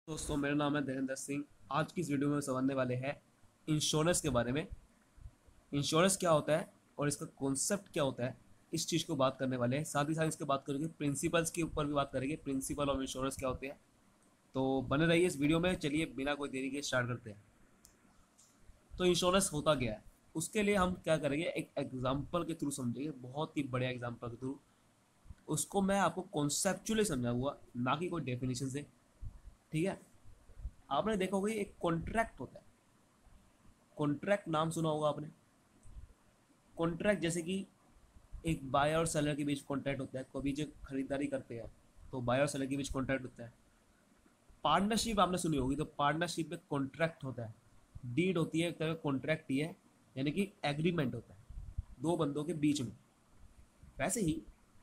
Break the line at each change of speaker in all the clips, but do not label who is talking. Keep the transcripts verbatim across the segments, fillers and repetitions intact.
दोस्तों, मेरा नाम है धीरेन्द्र सिंह। आज की इस वीडियो में समझने वाले हैं इंश्योरेंस के बारे में। इंश्योरेंस क्या होता है और इसका कॉन्सेप्ट क्या होता है, इस चीज़ को बात करने वाले हैं। साथ ही साथ इसके बात करेंगे प्रिंसिपल्स के ऊपर भी बात करेंगे, प्रिंसिपल ऑफ इंश्योरेंस क्या होते हैं। तो बने रहिए इस वीडियो में। चलिए बिना कोई देरी के स्टार्ट करते हैं। तो इंश्योरेंस होता क्या है, उसके लिए हम क्या करेंगे, एक एग्जाम्पल के थ्रू समझेंगे, बहुत ही बड़े एग्जाम्पल के थ्रू। उसको मैं आपको कॉन्सेप्चुअली समझाऊंगा, ना कि कोई डेफिनेशन से। ठीक है। आपने देखा होगा एक कॉन्ट्रैक्ट होता है। कॉन्ट्रैक्ट नाम सुना होगा आपने। कॉन्ट्रैक्ट जैसे कि एक बायर और सेलर के बीच कॉन्ट्रैक्ट होता है, कभी जो खरीदारी करते हैं तो बायर और सेलर के बीच कॉन्ट्रैक्ट होता है। पार्टनरशिप आपने सुनी होगी, तो पार्टनरशिप में कॉन्ट्रैक्ट होता है। डीड होती है, एक तरह का कॉन्ट्रैक्ट ही है, यानी कि एग्रीमेंट होता है दो बंदों के बीच में। वैसे ही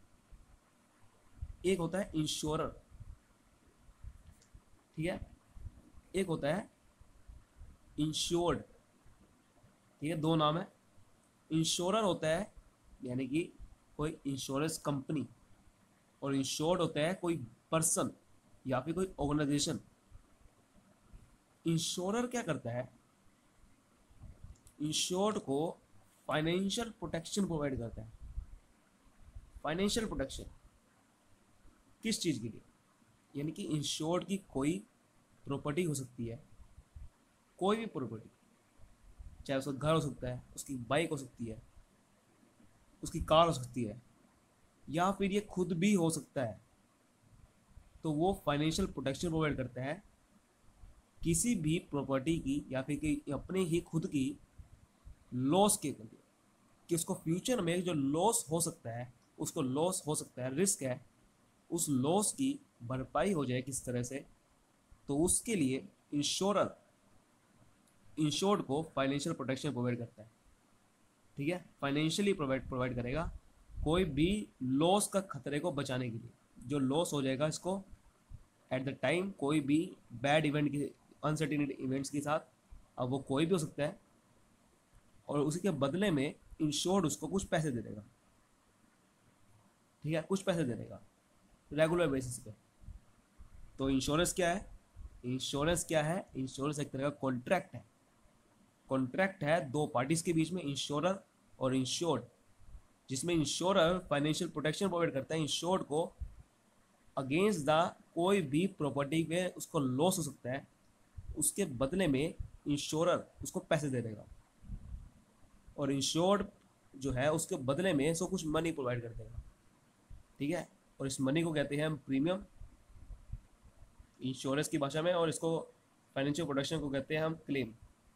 एक होता है इंश्योरर। ठीक है। एक होता है इंश्योर्ड। ठीक है, दो नाम है। इंश्योरर होता है यानी कि कोई इंश्योरेंस कंपनी, और इंश्योर्ड होता है कोई पर्सन या फिर कोई ऑर्गेनाइजेशन। इंश्योरर क्या करता है, इंश्योर्ड को फाइनेंशियल प्रोटेक्शन प्रोवाइड करता है। फाइनेंशियल प्रोटेक्शन किस चीज़ के लिए, यानी कि इंश्योर्ड की कोई प्रॉपर्टी हो सकती है, कोई भी प्रॉपर्टी, चाहे उसका घर हो सकता है, उसकी बाइक हो सकती है, उसकी कार हो सकती है, या फिर ये खुद भी हो सकता है। तो वो फाइनेंशियल प्रोटेक्शन प्रोवाइड करता है किसी भी प्रॉपर्टी की या फिर कि अपने ही खुद की लॉस के लिए, कि उसको फ्यूचर में जो लॉस हो सकता है, उसको लॉस हो सकता है, रिस्क है, उस लॉस की भरपाई हो जाए किस तरह से। तो उसके लिए इंश्योरर इंश्योर्ड को फाइनेंशियल प्रोटेक्शन प्रोवाइड करता है। ठीक है, फाइनेंशियली प्रोवाइड प्रोवाइड करेगा कोई भी लॉस का खतरे को बचाने के लिए। जो लॉस हो जाएगा इसको एट द टाइम, कोई भी बैड इवेंट की, अनसर्टेनिटी इवेंट्स के साथ, अब वो कोई भी हो सकता है, और उसी के बदले में इंश्योर्ड उसको कुछ पैसे दे देगा। ठीक है, कुछ पैसे दे देगा रेगुलर बेसिस पे। तो इंश्योरेंस क्या है, इंश्योरेंस क्या है, इंश्योरेंस एक तरह का कॉन्ट्रैक्ट है। कॉन्ट्रैक्ट है दो पार्टीज के बीच में, इंश्योरर और इंश्योर्ड, जिसमें इंश्योरर फाइनेंशियल प्रोटेक्शन प्रोवाइड करता है इंश्योर्ड को अगेंस्ट द कोई भी प्रॉपर्टी पे उसको लॉस हो सकता है, उसके बदले में इंश्योरर उसको पैसे दे देगा, और इंश्योर्ड जो है उसके बदले में इसको कुछ मनी प्रोवाइड कर देगा। ठीक है, और इस मनी को कहते हैं हम प्रीमियम इंश्योरेंस की भाषा में, और इसको फाइनेंशियल प्रोटेक्शन को कहते हैं हम क्लेम।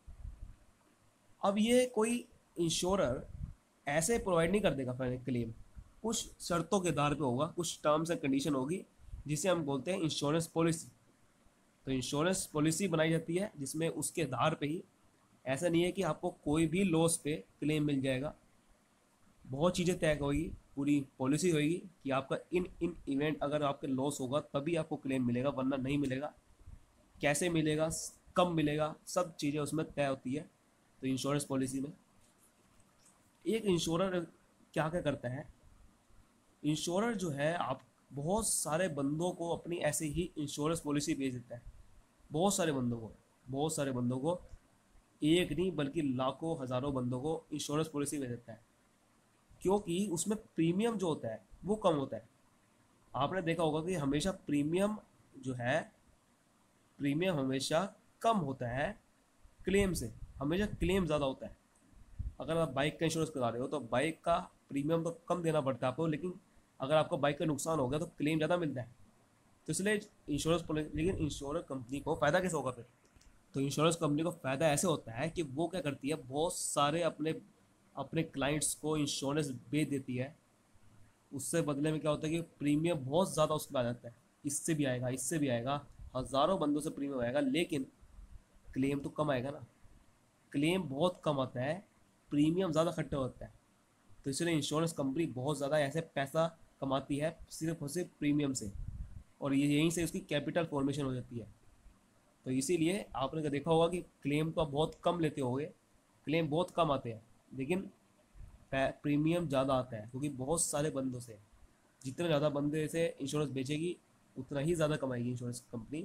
अब ये कोई इंश्योरर ऐसे प्रोवाइड नहीं कर देगा क्लेम, कुछ शर्तों के आधार पे होगा, कुछ टर्म्स एंड कंडीशन होगी, जिसे हम बोलते हैं इंश्योरेंस पॉलिसी। तो इंश्योरेंस पॉलिसी बनाई जाती है जिसमें उसके आधार पे ही, ऐसा नहीं है कि आपको कोई भी लॉस पे क्लेम मिल जाएगा। बहुत चीज़ें तय होगी, पूरी पॉलिसी होगी कि आपका इन इन इवेंट अगर आपके लॉस होगा तभी आपको क्लेम मिलेगा, वरना नहीं मिलेगा। कैसे मिलेगा, कब मिलेगा, सब चीज़ें उसमें तय होती है। तो इंश्योरेंस पॉलिसी में एक इंश्योरर क्या क्या करता है, इंश्योरर जो है आप बहुत सारे बंदों को अपनी ऐसे ही इंश्योरेंस पॉलिसी भेज देता है। बहुत सारे बंदों को, बहुत सारे बंदों को, एक नहीं बल्कि लाखों हज़ारों बंदों को इंश्योरेंस पॉलिसी भेज देता है, क्योंकि उसमें प्रीमियम जो होता है वो कम होता है। आपने देखा होगा कि हमेशा प्रीमियम जो है, प्रीमियम हमेशा कम होता है क्लेम से, हमेशा क्लेम ज़्यादा होता है। अगर आप बाइक का इंश्योरेंस करा रहे हो तो बाइक का प्रीमियम तो कम देना पड़ता है आपको, लेकिन अगर आपको बाइक का नुकसान हो गया तो क्लेम ज़्यादा मिलता है। तो इसलिए इंश्योरेंस, लेकिन इंश्योरेंस कंपनी को फ़ायदा कैसे होगा फिर। तो इंश्योरेंस कंपनी को फ़ायदा ऐसे होता है कि वो क्या करती है, बहुत सारे अपने अपने क्लाइंट्स को इंश्योरेंस बेच देती है। उससे बदले में क्या होता है कि प्रीमियम बहुत ज़्यादा उसमें आ जाता है, इससे भी आएगा, इससे भी आएगा, हज़ारों बंदों से प्रीमियम आएगा, लेकिन क्लेम तो कम आएगा ना। क्लेम बहुत कम आता है, प्रीमियम ज़्यादा इकट्ठा होता है। तो इसलिए इंश्योरेंस कंपनी बहुत ज़्यादा ऐसे पैसा कमाती है सिर्फ और सिर्फ प्रीमियम से, और ये यहीं से उसकी कैपिटल फॉर्मेशन हो जाती है। तो इसीलिए आपने देखा होगा कि क्लेम तो आप बहुत कम लेते होगे, क्लेम बहुत कम आते हैं, लेकिन प्रीमियम ज़्यादा आता है, क्योंकि बहुत सारे बंदों से, जितने ज़्यादा बंदे से इंश्योरेंस बेचेगी उतना ही ज़्यादा कमाएगी इंश्योरेंस कंपनी।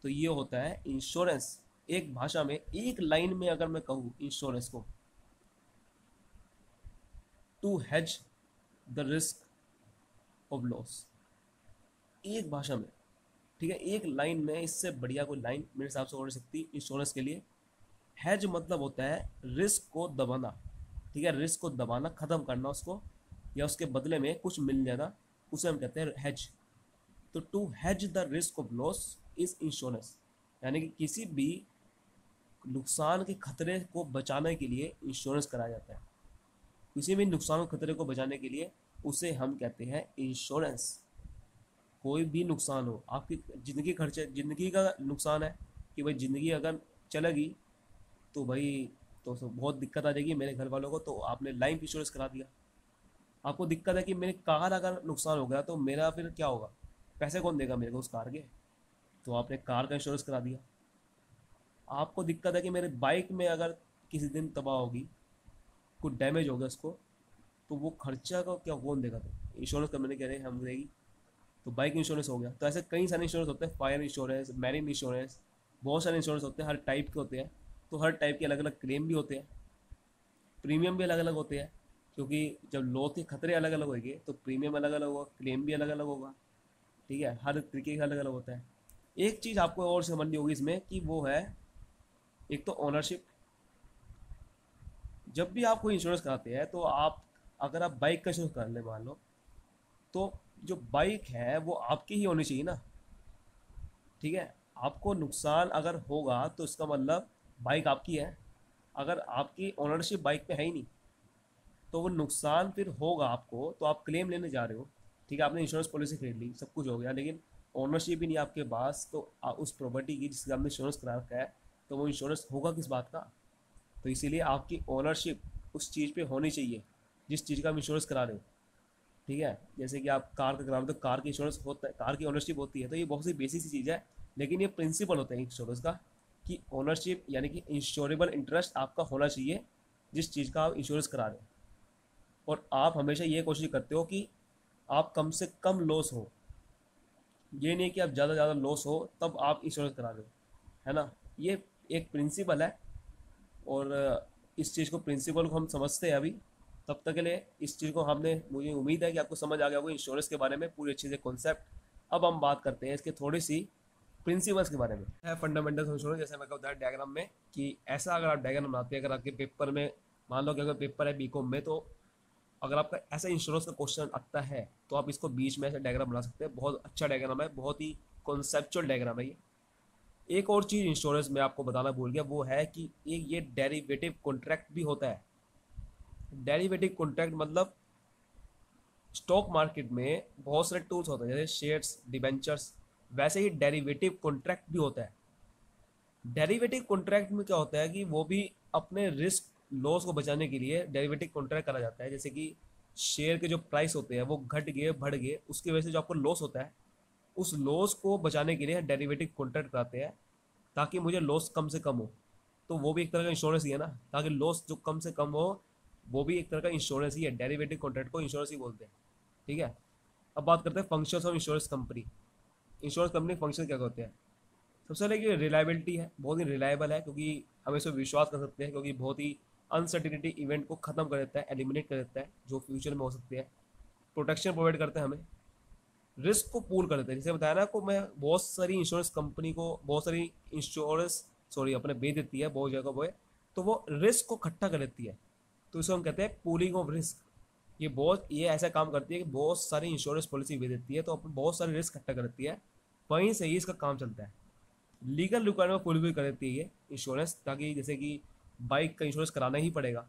तो ये होता है इंश्योरेंस। एक भाषा में, एक लाइन में अगर मैं कहूँ इंश्योरेंस को, to hedge the risk of loss, एक भाषा में, ठीक है, एक लाइन में, इससे बढ़िया कोई लाइन मेरे हिसाब से हो नहीं सकती इंश्योरेंस के लिए। हैज मतलब होता है रिस्क को दबाना, ठीक है, रिस्क को दबाना, खत्म करना उसको, या उसके बदले में कुछ मिल जाना, उसे हम कहते हैं हैज। तो to hedge the risk of loss is insurance, यानी कि किसी भी नुकसान के खतरे को बचाने के लिए इंश्योरेंस कराया जाता है। किसी भी नुकसान के खतरे को बचाने के लिए उसे हम कहते हैं इंश्योरेंस। कोई भी नुकसान हो, आपकी ज़िंदगी खर्चे, ज़िंदगी का नुकसान है कि भाई ज़िंदगी अगर चलेगी तो भाई तो, तो बहुत दिक्कत आ जाएगी मेरे घर वालों को, तो आपने लाइफ इंश्योरेंस करा दिया। आपको दिक्कत है कि मेरी कार अगर नुकसान हो गया तो मेरा फिर क्या होगा, पैसे कौन देगा मेरे को उस कार के, तो आपने कार का इंश्योरेंस करा दिया। आपको दिक्कत है कि मेरे बाइक में अगर किसी दिन तबाह होगी, कुछ डैमेज हो गया उसको, तो वो खर्चा का क्या कौन देगा, तो इंश्योरेंस कंपनी कह रहे हैं हम देगी, तो बाइक इंश्योरेंस हो गया। तो ऐसे कई सारे इंश्योरेंस होते हैं, फायर इंश्योरेंस, मैरिन इंश्योरेंस, बहुत सारे इंश्योरेंस होते हैं, हर टाइप के होते हैं। तो हर टाइप के अलग अलग क्लेम भी होते हैं, प्रीमियम भी अलग अलग होते हैं, क्योंकि जब लॉस के खतरे अलग अलग होंगे तो प्रीमियम अलग अलग होगा, क्लेम भी अलग अलग होगा, ठीक है, हर तरीके का अलग अलग होता है। एक चीज़ आपको और समझनी होगी इसमें कि वो है, एक तो ओनरशिप। जब भी आप कोई इंश्योरेंस कराते हैं तो आप, अगर आप बाइक का इंश्योरेंस कर ले मान लो, तो जो बाइक है वो आपकी ही होनी चाहिए ना, ठीक है। आपको नुकसान अगर होगा तो इसका मतलब बाइक आपकी है। अगर आपकी ओनरशिप बाइक पे है ही नहीं तो वो नुकसान फिर होगा आपको, तो आप क्लेम लेने जा रहे हो, ठीक है, आपने इंश्योरेंस पॉलिसी खरीद ली, सब कुछ हो गया, लेकिन ओनरशिप ही नहीं आपके पास, तो आ- उस प्रॉपर्टी की जिसका आपने इंश्योरेंस करा रखा है, तो वो इंश्योरेंस होगा किस बात का। तो इसीलिए आपकी ओनरशिप उस चीज़ पे होनी चाहिए जिस चीज़ का आप इंश्योरेंस करा रहे हो, ठीक है। जैसे कि आप कार का करा रहे हो तो कार की इंश्योरेंस होता है, कार की ओनरशिप होती है, तो ये बहुत सी बेसिक सी चीज़ है, लेकिन ये प्रिंसिपल होता है इंश्योरेंस का, कि ओनरशिप यानी कि इंश्योरेबल इंटरेस्ट आपका होना चाहिए जिस चीज़ का आप इंश्योरेंस करा रहे हो। और आप हमेशा ये कोशिश करते हो कि आप कम से कम लॉस हो, ये नहीं कि आप ज़्यादा ज़्यादा लॉस हो तब आप इंश्योरेंस करा रहे हो, है ना। ये एक प्रिंसिपल है, और इस चीज़ को, प्रिंसिपल को हम समझते हैं अभी। तब तक के लिए इस चीज़ को हमने, मुझे उम्मीद है कि आपको समझ आ गया होगा इंश्योरेंस के बारे में पूरी अच्छी से कॉन्सेप्ट। अब हम बात करते हैं इसके थोड़ी सी प्रिंसिपल्स के बारे में, है फंडामेंटल्स ऑफ इंश्योरेंस। जैसे मैं कहता है डायग्राम में, कि ऐसा अगर आप डायग्राम बनाते हैं, अगर आपके पेपर में, मान लो कि अगर पेपर है बीकॉम में, तो अगर आपका ऐसा इंश्योरेंस का क्वेश्चन आता है तो आप इसको बीच में ऐसा डायग्राम बना सकते हैं। बहुत अच्छा डायग्राम है, बहुत ही कॉन्सेप्चुअल डायग्राम है ये। एक और चीज़ इंश्योरेंस में आपको बताना भूल गया, वो है कि एक ये डेरिवेटिव कॉन्ट्रैक्ट भी होता है। डेरिवेटिव कॉन्ट्रैक्ट मतलब स्टॉक मार्केट में बहुत सारे टूल्स होते हैं, जैसे शेयर्स, डिबेंचर्स, वैसे ही डेरिवेटिव कॉन्ट्रैक्ट भी होता है। डेरिवेटिव कॉन्ट्रैक्ट में क्या होता है कि वो भी अपने रिस्क लॉस को बचाने के लिए डेरिवेटिव कॉन्ट्रैक्ट करा जाता है। जैसे कि शेयर के जो प्राइस होते हैं वो घट गए, बढ़ गए, उसकी वजह से जो आपको लॉस होता है, उस लॉस को बचाने के लिए डेरिवेटिव कॉन्ट्रैक्ट कराते हैं, ताकि मुझे लॉस कम से कम हो। तो वो भी एक तरह का इंश्योरेंस ही है ना, ताकि लॉस जो कम से कम हो, वो भी एक तरह का इंश्योरेंस ही है। डेरिवेटिव कॉन्ट्रैक्ट को इंश्योरेंस ही बोलते हैं, ठीक है। अब बात करते हैं functions of insurance company. Insurance company function क्या होते हैं। सबसे पहले कि रिलायबिलिटी है, बहुत ही रिलायबल है, क्योंकि हम इस पर विश्वास कर सकते हैं, क्योंकि बहुत ही अनसर्टिनिटी इवेंट को खत्म कर देता है, एलिमिनेट कर देता है जो फ्यूचर में हो सकते हैं। प्रोटेक्शन प्रोवाइड करते हैं हमें, रिस्क को पूल कर देते हैं। जैसे बताया ना आपको, मैं बहुत सारी इंश्योरेंस कंपनी को, बहुत सारी इंश्योरेंस सॉरी अपने बेच देती है बहुत जगह वो है, तो वो रिस्क को इकट्ठा कर लेती है, तो इसको हम कहते हैं पूलिंग ऑफ रिस्क। ये बहुत, ये ऐसा काम करती है कि बहुत सारी इंश्योरेंस पॉलिसी बेच देती है, तो अपन बहुत सारे रिस्क इकट्ठा कर देती है, वहीं से ही इसका काम चलता है। लीगल रिक्वायरमेंट फुलफिल कर देती है ये इंश्योरेंस, ताकि जैसे कि बाइक का इंश्योरेंस कराना ही पड़ेगा,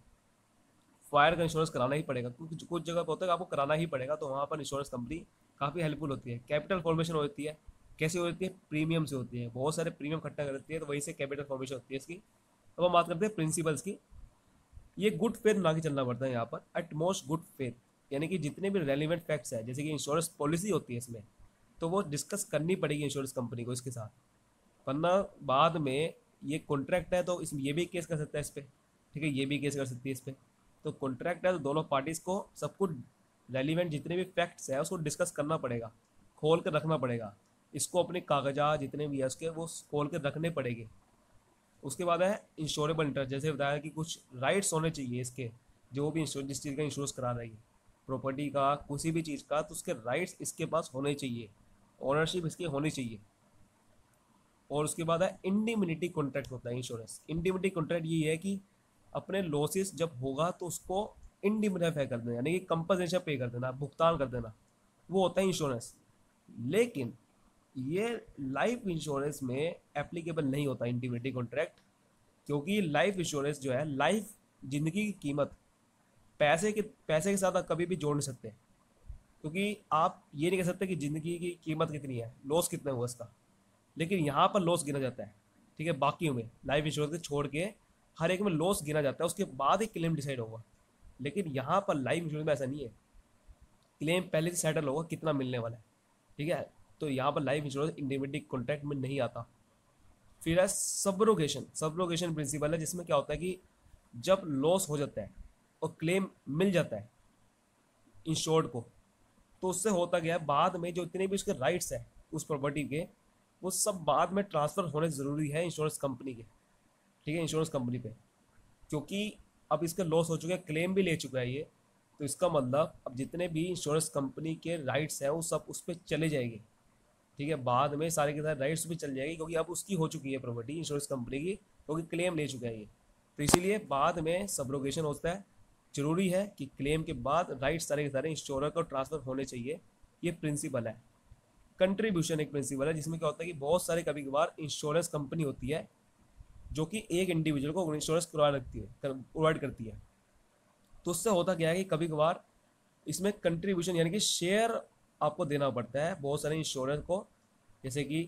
फायर का इंश्योरेंस कराना ही पड़ेगा, कुछ कुछ जगह पर होता है कि आपको कराना ही पड़ेगा, तो वहाँ पर इंश्योरेंस कंपनी काफ़ी हेल्पफुल होती है। कैपिटल फॉर्मेशन होती है, कैसे होती है, प्रीमियम से होती है, बहुत सारे प्रीमियम इकट्ठा कर देती है, तो वहीं से कैपिटल फॉर्मेशन होती है इसकी। अब हम बात करते हैं प्रिंसिपल्स की। ये गुड फेथ बना के चलना पड़ता है यहाँ पर, एट मोस्ट गुड फेथ, यानी कि जितने भी रेलिवेंट फैक्ट्स है, जैसे कि इंश्योरेंस पॉलिसी होती है इसमें, तो वो डिस्कस करनी पड़ेगी इंश्योरेंस कंपनी को इसके साथ, वरना बाद में, ये कॉन्ट्रैक्ट है तो इस ये भी केस कर सकता है इस पर, ठीक है, ये भी केस कर सकती है इस पर। तो कॉन्ट्रैक्ट है तो दोनों पार्टीज़ को सब कुछ रेलिवेंट जितने भी फैक्ट्स है उसको डिस्कस करना पड़ेगा, खोल कर रखना पड़ेगा, इसको अपने कागजात जितने भी है उसके वो खोल के रखने पड़ेंगे। उसके बाद है इंश्योरेबल इंटरेस्ट, जैसे बताया कि कुछ राइट्स होने चाहिए इसके, जो भी इंश्योर जिस चीज़ का इंश्योरेंस करा रही है, प्रॉपर्टी का किसी भी चीज़ का, तो उसके राइट्स इसके पास होने चाहिए, ओनरशिप इसकी होनी चाहिए। और उसके बाद है इंडिमिनिटी कॉन्ट्रैक्ट होता है इंश्योरेंस। इंडिमिनिटी कॉन्ट्रैक्ट ये है कि अपने लॉसेस जब होगा तो उसको इंडिमिनिफाई कर देना, यानी कि कंपनसेशन पे कर देना, भुगतान कर देना, वो होता है इंश्योरेंस। लेकिन ये लाइफ इंश्योरेंस में एप्लीकेबल नहीं होता इंडिमिनिटी कॉन्ट्रैक्ट, क्योंकि लाइफ इंश्योरेंस जो है, लाइफ जिंदगी की कीमत पैसे के पैसे के साथ आप कभी भी जोड़ नहीं सकते, क्योंकि आप ये नहीं कह सकते कि ज़िंदगी की कीमत कितनी है, लॉस कितना हुआ इसका। लेकिन यहाँ पर लॉस गिना जाता है, ठीक है, बाकियों में लाइफ इंश्योरेंस के छोड़ के हर एक में लॉस गिना जाता है, उसके बाद ही क्लेम डिसाइड होगा। लेकिन यहाँ पर लाइफ इंश्योरेंस में ऐसा नहीं है, क्लेम पहले से सेटल होगा कितना मिलने वाला है, ठीक है। तो यहाँ पर लाइफ इंश्योरेंस इंडिविजुअल कॉन्ट्रैक्ट में नहीं आता। फिर है सब्रोगेशन। सब्रोगेशन प्रिंसिपल है जिसमें क्या होता है कि जब लॉस हो जाता है और क्लेम मिल जाता है इंश्योर्ड को, तो उससे होता गया है बाद में जो इतने भी उसके राइट्स हैं उस प्रॉपर्टी के, वो सब बाद में ट्रांसफ़र होने ज़रूरी है इंश्योरेंस कंपनी के, ठीक है, इंश्योरेंस कंपनी पे। क्योंकि अब इसका लॉस हो चुका है, क्लेम भी ले चुका है ये, तो इसका मतलब अब जितने भी इंश्योरेंस कंपनी के राइट्स हैं वो सब उस पर चले जाएंगे, ठीक है, बाद में सारे के सारे राइट्स भी चल जाएगी, क्योंकि अब उसकी हो चुकी है प्रॉपर्टी इंश्योरेंस कंपनी की, क्योंकि क्लेम ले चुका है ये। तो इसीलिए बाद में सब्रोगेशन होता है, जरूरी है कि क्लेम के बाद राइट्स सारे के सारे इंश्योरर को ट्रांसफ़र होने चाहिए, ये प्रिंसिपल है। कंट्रीब्यूशन एक प्रिंसिपल है जिसमें क्या होता है कि बहुत सारे कभी कभार इंश्योरेंस कंपनी होती है जो कि एक इंडिविजुअल को इंश्योरेंस करवा रखती है, प्रोवाइड करती है। तो उससे होता क्या है कि कभी कभार इसमें कंट्रीब्यूशन यानी कि शेयर आपको देना पड़ता है बहुत सारे इंश्योरेंस को। जैसे कि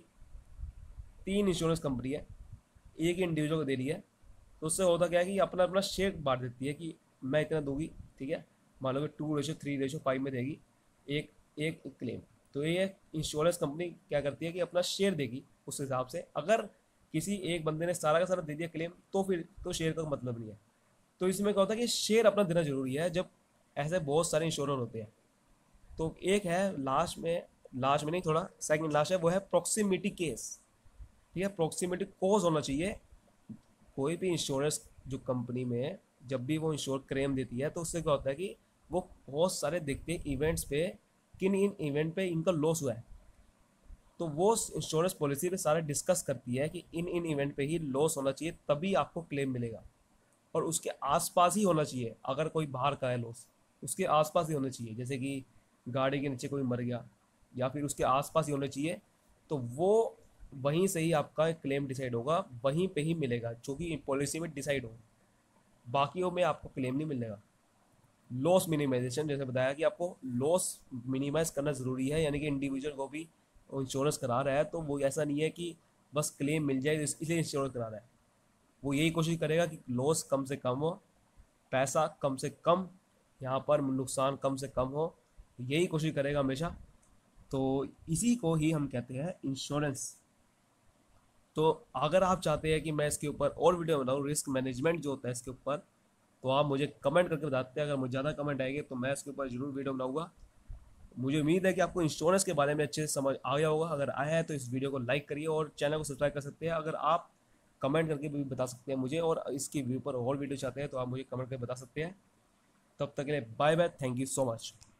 तीन इंश्योरेंस कंपनी है, एक इंडिविजुअल को दे रही है, तो उससे होता क्या है कि अपना अपना शेयर बांट देती है कि मैं इतना दूंगी, ठीक है, मान लो कि two ratio three ratio five में देगी एक एक क्लेम। तो ये इंश्योरेंस कंपनी क्या करती है कि अपना शेयर देगी उस हिसाब से। अगर किसी एक बंदे ने सारा का सारा दे दिया क्लेम तो फिर तो शेयर का मतलब नहीं है। तो इसमें क्या होता है कि शेयर अपना देना जरूरी है जब ऐसे बहुत सारे इंश्योरर होते हैं। तो एक है लास्ट में, लास्ट में नहीं, थोड़ा सेकंड लास्ट है, वो है प्रॉक्सिमिटी केस, ठीक है, प्रॉक्सिमिटी कोज होना चाहिए। कोई भी इंश्योरेंस जो कंपनी में जब भी वो इंश्योर क्लेम देती है तो उससे क्या होता है कि वो बहुत सारे देखते हैं इवेंट्स पे, किन इन इवेंट पे इनका लॉस हुआ है, तो वो इंश्योरेंस पॉलिसी पे सारा डिस्कस करती है कि इन इन इवेंट पे ही लॉस होना चाहिए तभी आपको क्लेम मिलेगा, और उसके आसपास ही होना चाहिए। अगर कोई बाहर का है लॉस उसके आसपास ही होना चाहिए, जैसे कि गाड़ी के नीचे कोई मर गया या फिर उसके आसपास ही होना चाहिए, तो वो वहीं से ही आपका क्लेम डिसाइड होगा, वहीं पे ही मिलेगा जो कि पॉलिसी में डिसाइड हो, बाकियों में आपको क्लेम नहीं मिलेगा। लॉस मिनिमाइजेशन, जैसे बताया कि आपको लॉस मिनिमाइज करना ज़रूरी है, यानी कि इंडिविजुअल को भी इंश्योरेंस करा रहा है तो वो ऐसा नहीं है कि बस क्लेम मिल जाए इसलिए इंश्योरेंस करा रहा है। वो यही कोशिश करेगा कि लॉस कम से कम हो, पैसा कम से कम, यहाँ पर नुकसान कम से कम हो, यही कोशिश करेगा हमेशा। तो इसी को ही हम कहते हैं इंश्योरेंस। तो अगर आप चाहते हैं कि मैं इसके ऊपर और वीडियो बनाऊँ रिस्क मैनेजमेंट जो होता है इसके ऊपर, तो आप मुझे कमेंट करके बताते हैं। अगर मुझे ज़्यादा कमेंट आएंगे तो मैं इसके ऊपर ज़रूर वीडियो बनाऊंगा। मुझे उम्मीद है कि आपको इंश्योरेंस के बारे में अच्छे से समझ आ गया होगा। अगर आया है तो इस वीडियो को लाइक करिए और चैनल को सब्सक्राइब कर सकते हैं। अगर आप कमेंट करके भी बता सकते हैं मुझे, और इसके व्यू पर और वीडियो चाहते हैं तो आप मुझे कमेंट करके बता सकते हैं। तब तक के लिए bye bye, thank you so much.